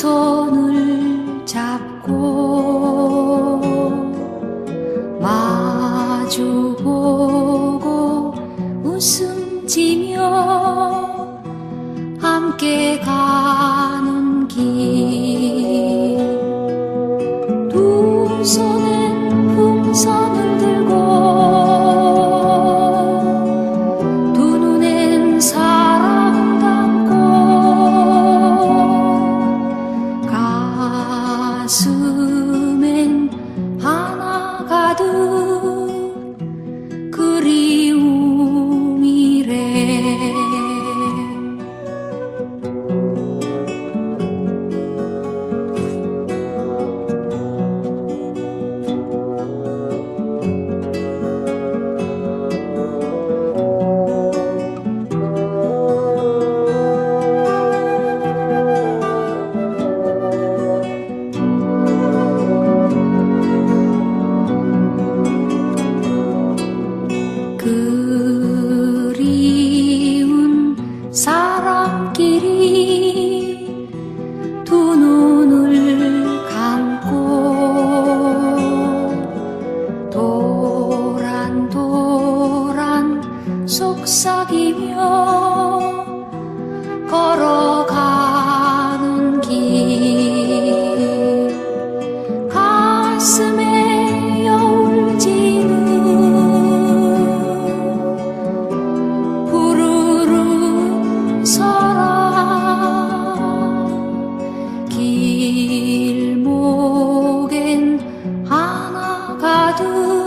손을 잡고 마주보고 웃음 지며 함께 가는 길 두 손엔 풍선을 들고 두 눈엔 사랑 담고 가슴엔 하나 가득 그리움이래. 그리운 사람끼리 두 눈을 감고 도란도란 속삭이며 걸어가는 길 가슴에 여울 지는 길목엔 하나 가득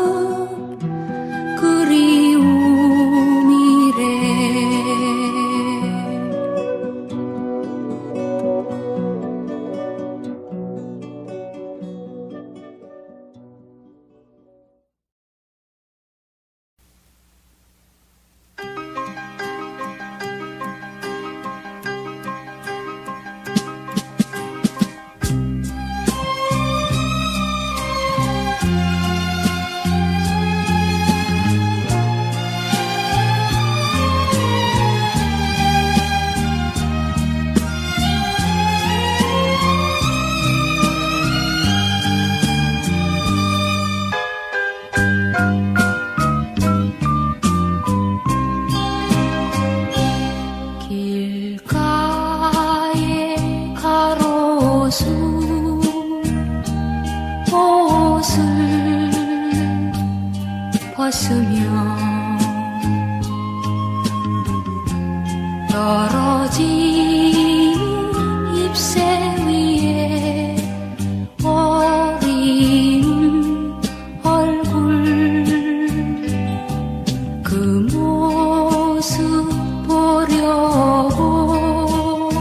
벗으며 떨어진 잎새 위에 어린 얼굴 그 모습 보려고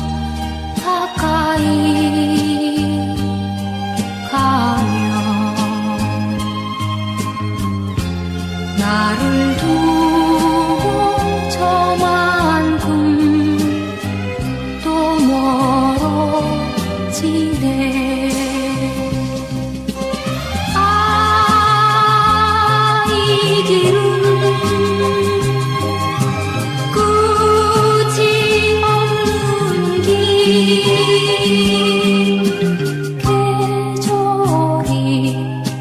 가까이 가면 나를 두고 저만큼 또 멀어지네. 아, 이 길은 끝이 없는 길 계절이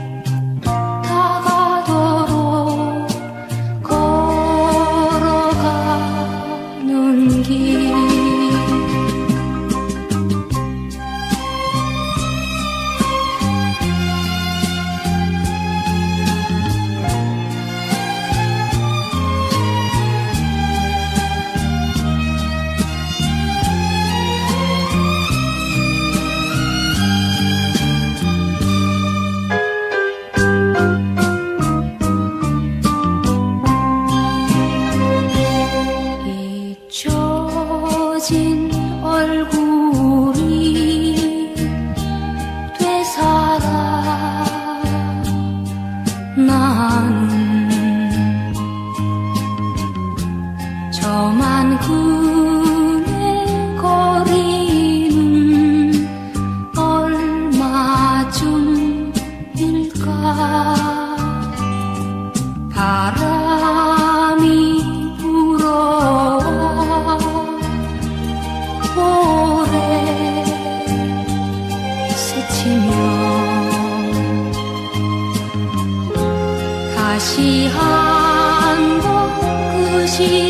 걸어가는 길 잊혀진 얼굴이 되살아 나는 저만큼의 거리는 얼마쯤일까. 바람이 불어와 오래 것이